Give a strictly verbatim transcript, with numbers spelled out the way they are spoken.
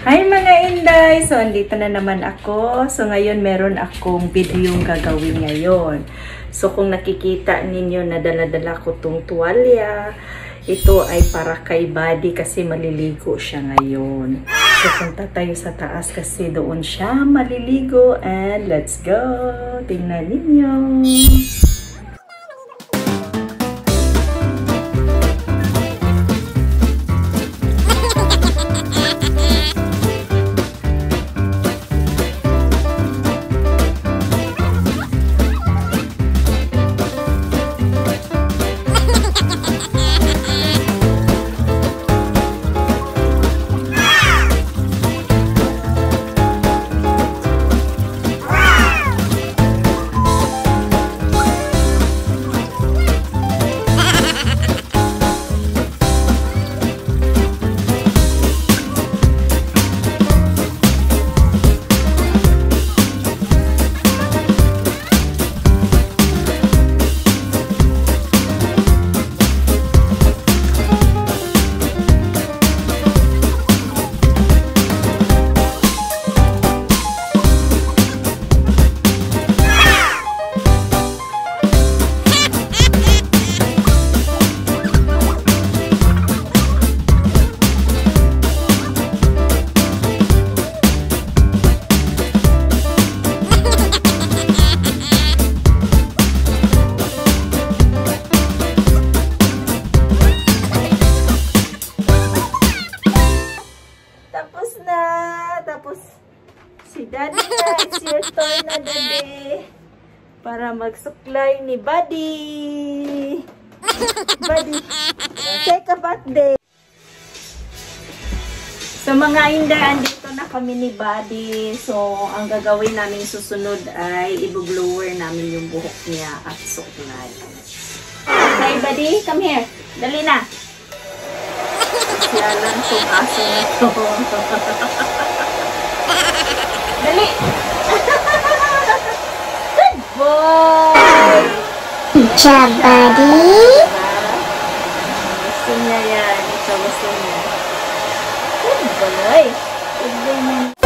Hi mga Inday! So, andito na naman ako. So, ngayon meron akong video gagawin ngayon. So, kung nakikita ninyo na dala-dala ko tong tuwalya, ito ay para kay Buddy kasi maliligo siya ngayon. So, punta tayo sa taas kasi doon siya maliligo. And let's go! Tingnan ninyo! Si Daddy na, it's your turn na, Daddy. Para magsuklay ni Buddy. Buddy, take a bath day. So mga Inday, andito na kami ni Buddy. So, ang gagawin namin susunod ay i-blower namin yung buhok niya at suklay. Okay, Buddy, come here. Dali na. Siyalan itong aso na ito. Dali! Good boy! Good job, Buddy! Gusto niya yan. Ito gusto niya. Good boy! Good boy.